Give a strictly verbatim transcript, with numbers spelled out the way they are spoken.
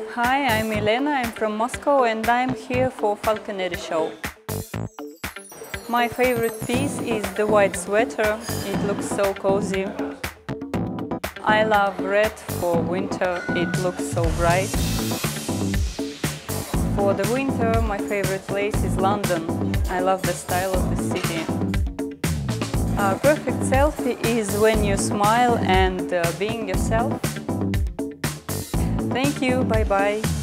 Hi, I'm Elena, I'm from Moscow and I'm here for Falconeri show. My favorite piece is the white sweater, it looks so cozy. I love red for winter, it looks so bright. For the winter, my favorite place is London. I love the style of the city. A perfect selfie is when you smile and uh, being yourself. Thank you, bye bye.